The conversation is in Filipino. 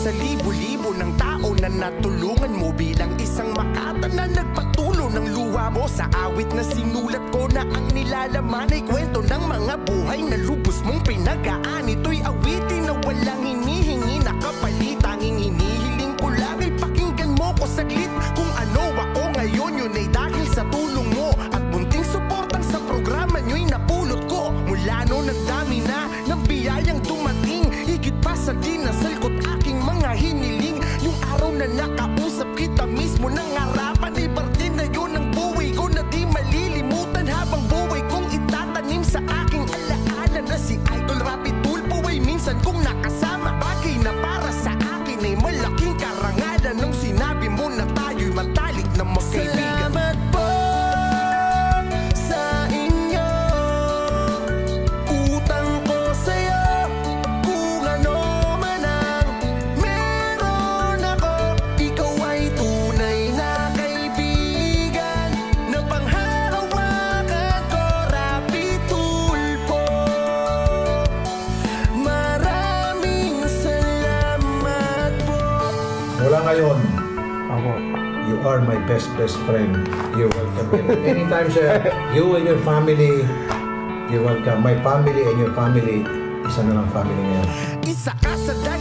sa libo-libo ng tao na natulungan mo bilang isang Makata na nagpatulo ng luha mo. Sa awit na sinulat ko na ang nilalaman ay kwento ng mga buhay na lubos mong pinagaan. Ito'y awitin na walang hinihingi na kapalit. Tanging hinihiling ko lang ay pakinggan mo ko saglit. Kung ano ako ngayon, yun ay dahil sa tulong mo at munting suportang sa programa nyo'y napulot ko. Mula noon ang dami na ng biyayang dumating, higit pa sa dinasal ko't aking mga hiniling. Yung araw na nakausap kita mismo ng harapan, ay parte na yun ang buhay ko na di malilimutan. Habang buhay kong itatanim sa aking alaala na si Idol Raffy Tulfo ay minsan kong nakasama. Bagay na para sa akin ay malaking karangalan nung sinabi mo na tayo'y matalik na magkaibigan. Salamat po sa inyo, utang ko sa'yo. Kung ano man ang meron ako, ikaw ay tunay na kaibigan na panghahawakan ko, Raffy Tulfo. Maraming salamat po. Mula ngayon, you are my best friend. You're welcome here. Anytime, sir, you and your family, you're welcome. My family and your family, isa na lang family ngayon. Isa ka sa